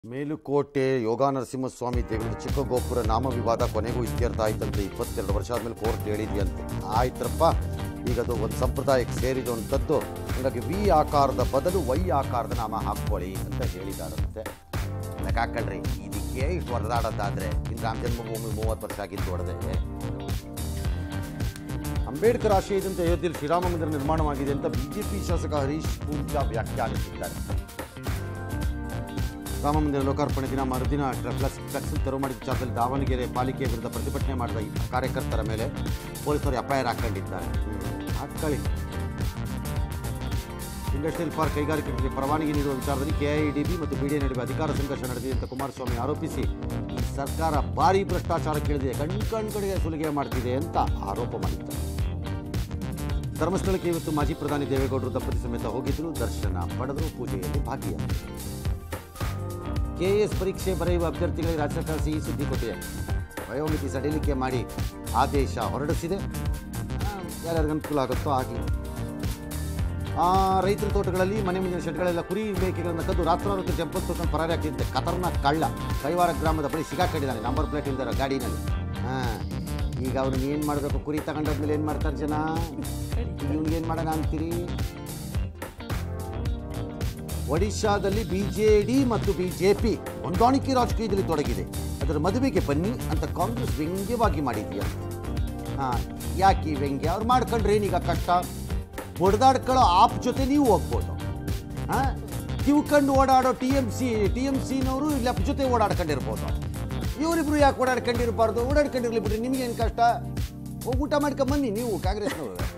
ಮೇಲುಕೋಟೆ ಯೋಗ ನರಸಿಂಹಸ್ವಾಮಿ ದೇಗುಲದ ಚಿಕ್ಕ ಗೋಪುರ ನಾಮ ವಿವಾದ ಕೊನೆಗೂ ಇತ್ಯರ್ಥ ಆಯ್ತಂತೆ. 22 ವರ್ಷ ಆದಮೇಲೆ ಕೋರ್ಟ್ ಹೇಳಿದೆಯಂತೆ. ಆಯ್ತರಪ್ಪ, ಈಗ ಅದು ಒಂದು ಸಂಪ್ರದಾಯಕ್ಕೆ ಸೇರಿದಂಥದ್ದು. ಹಾಗಾಗಿ ವಿ ಆಕಾರದ ಬದಲು ವೈ ಆಕಾರದ ನಾಮ ಹಾಕ್ಕೊಳ್ಳಿ ಅಂತ ಹೇಳಿದಾರಂತೆ. ಲೆಕ್ಕ ಹಾಕಳ್ರಿ, ಇದಕ್ಕೆ ಇಷ್ಟು ಹೊಡೆದಾಡೋದಾದರೆ ಇನ್ನು ರಾಮ ಜನ್ಮಭೂಮಿ 30 ವರ್ಷ ಆಗಿದ್ದು ಹೊಡೆದೆ. ಅಂಬೇಡ್ಕರ್ ಆಶಯದಂತೆ ಅಯೋಧ್ಯೆಯಲ್ಲಿ ಶ್ರೀರಾಮ ಮಂದಿರ ನಿರ್ಮಾಣವಾಗಿದೆ ಅಂತ ಬಿಜೆಪಿ ಶಾಸಕ ಹರೀಶ್ ಪೂಂಜಾ ವ್ಯಾಖ್ಯಾನಿಸಿದ್ದಾರೆ. ರಾಮ ಮಂದಿರ ಲೋಕಾರ್ಪಣೆ ದಿನ ಮರುದಿನ ಫ್ಲೆಕ್ಸ್ ತೆರವು ಮಾಡಿದ ವಿಚಾರದಲ್ಲಿ ದಾವಣಗೆರೆ ಪಾಲಿಕೆ ವಿರುದ್ಧ ಪ್ರತಿಭಟನೆ ಮಾಡಿದ ಈ ಕಾರ್ಯಕರ್ತರ ಮೇಲೆ ಪೊಲೀಸರು ಎಫ್ಐಆರ್ ಹಾಕೊಂಡಿದ್ದಾರೆ. ಹಾಕೊಳ್ಳಿ. ಇಂಡಸ್ಟ್ರಿಯಲ್ ಪಾರ್ಕ್ ಕೈಗಾರಿಕೆಗಳಿಗೆ ಪರವಾನಗಿ ನೀಡುವ ವಿಚಾರದಲ್ಲಿ ಕೆಐಡಿಬಿ ಮತ್ತು ಬಿಡಿಎ ನಡುವೆ ಅಧಿಕಾರ ಸಂಘರ್ಷ ನಡೆದಿದೆ ಅಂತ ಕುಮಾರಸ್ವಾಮಿ ಆರೋಪಿಸಿ ಈ ಸರ್ಕಾರ ಭಾರೀ ಭ್ರಷ್ಟಾಚಾರಕ್ಕಿಳಿದಿದೆ, ಕಣ್ಕಣಿಗೆ ಸುಲಿಗೆ ಮಾಡ್ತಿದೆ ಅಂತ ಆರೋಪ ಮಾಡಿದ್ದಾರೆ. ಧರ್ಮಸ್ಥಳಕ್ಕೆ ಇವತ್ತು ಮಾಜಿ ಪ್ರಧಾನಿ ದೇವೇಗೌಡರು ದಂಪತಿ ಸಮೇತ ಹೋಗಿದ್ರು, ದರ್ಶನ ಪಡೆದರು, ಪೂಜೆಯಲ್ಲಿ ಭಾಗಿಯಾದರು. ಕೆಎಎಸ್ ಪರೀಕ್ಷೆ ಬರೆಯುವ ಅಭ್ಯರ್ಥಿಗಳಿಗೆ ರಾಜ್ಯ ಸರ್ಕಾರ ಸಿಹಿ ಸುದ್ದಿ ಕೊಟ್ಟಿದೆ. ವಯೋಮಿತಿ ಸಡಿಲಿಕೆ ಮಾಡಿ ಆದೇಶ ಹೊರಡಿಸಿದೆ. ಯಾರ್ಯಾರಿಗೆ ಅನುಕೂಲ ಆಗುತ್ತೋ ಆಗಲಿ. ರೈತರ ತೋಟಗಳಲ್ಲಿ ಮನೆ ಮುಂದಿನ ಶೆಡ್ಗಳೆಲ್ಲ ಕುರಿ ಮೇಕೆಗಳನ್ನು ಕದ್ದು ರಾತ್ರೋರಾತ್ರಿ ಟೆಂಪಲ್ ತೋರ್ಕೊಂಡು ಪರಾರಿ ಹಾಕಿದ್ದೆ ಖತರ್ನಾಕ್ ಕಳ್ಳ ಕೈವಾರ ಗ್ರಾಮದ ಬಳಿ ಸಿಗಾಕೊಂಡಿದ್ದಾನೆ, ನಂಬರ್ ಪ್ಲೇಟ್ ಇಲ್ದಿರೋ ಗಾಡಿನಲ್ಲಿ. ಈಗ ಅವ್ರನ್ನ ಏನು ಮಾಡಬೇಕು? ಕುರಿ ತಗೊಂಡಾದ್ಮೇಲೆ ಏನು ಮಾಡ್ತಾರೆ ಜನ? ಇವ್ನಿಗೆ ಏನು ಮಾಡೋಣ ಅಂತೀರಿ? ಒಡಿಶಾದಲ್ಲಿ ಬಿಜೆಡಿ ಮತ್ತು ಬಿಜೆಪಿ ಹೊಂದಾಣಿಕೆ ರಾಜಕೀಯದಲ್ಲಿ ತೊಡಗಿದೆ. ಅದರ ಮದುವೆಗೆ ಬನ್ನಿ ಅಂತ ಕಾಂಗ್ರೆಸ್ ವ್ಯಂಗ್ಯವಾಗಿ ಮಾಡಿದೆಯಾ? ಯಾಕೆ ಈ ವ್ಯಂಗ್ಯ? ಅವ್ರು ಮಾಡ್ಕೊಂಡ್ರೆ ಏನೀಗ ಕಷ್ಟ? ಹೊಡೆದಾಡ್ಕೊಳ್ಳೋ ಆಪ್ ಜೊತೆ ನೀವು ಹೋಗ್ಬೋದು. ಕಿವ್ಕಂಡು ಓಡಾಡೋ ಟಿ ಎಮ್ ಸಿನವರು ಲೆಫ್ಟ್ ಜೊತೆ ಓಡಾಡ್ಕೊಂಡಿರ್ಬೋದು. ಇವರಿಬ್ರು ಯಾಕೆ ಓಡಾಡ್ಕೊಂಡಿರ್ಬಾರ್ದು? ಓಡಾಡ್ಕೊಂಡಿರ್ಲಿ ಬಿಡ್ರಿ, ನಿಮಗೇನು ಕಷ್ಟ? ಹೋಗಿ ಊಟ ಮಾಡ್ಕೊಂಬನ್ನಿ ನೀವು ಕಾಂಗ್ರೆಸ್ನವರು.